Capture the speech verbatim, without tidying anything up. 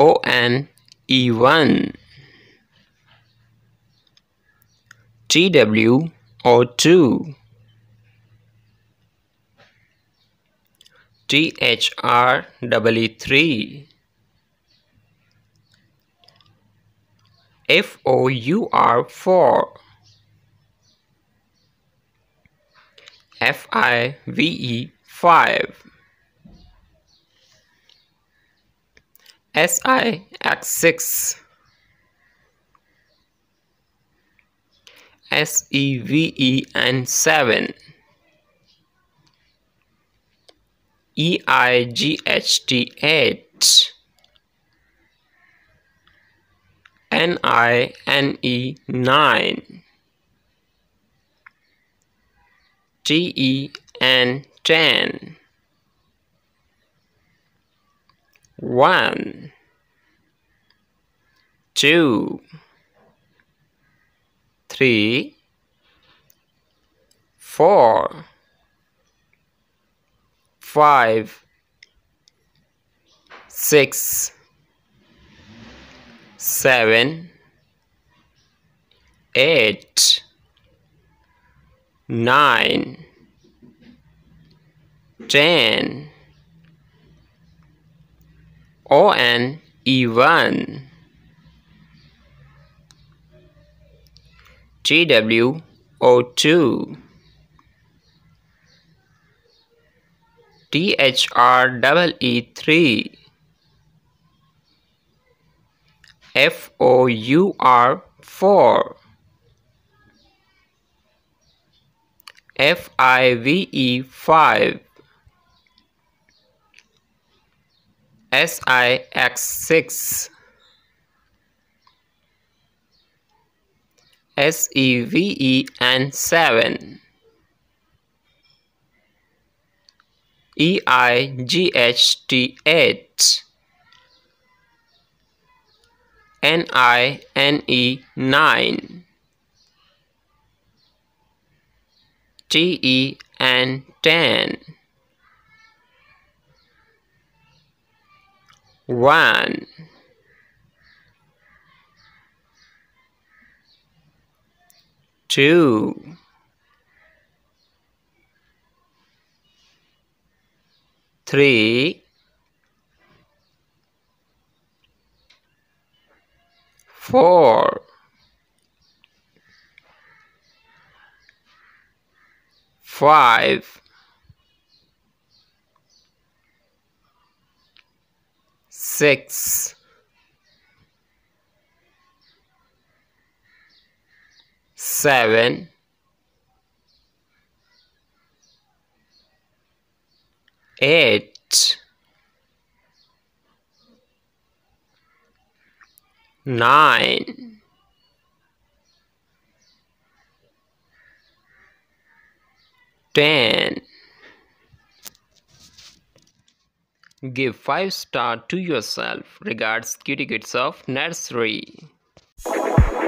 O N E one. T W O two. T H R E E three. F O U R four. F I V E five. S I X six. S E V E N seven. E I G H T eight. N I N E nine. T E N ten. one. two. three. four. five. six. seven. eight. nine. ten. O N E one. T W O two. T H R E E three. F O U R four. F I V E five. S I X six. S E V E N seven. E I G H T eight. N I N E nine. T E N ten. one. two. three. four. five. six. seven. eight. nine. ten. Give five star to yourself. Regards, Cutie Kids of Nursery.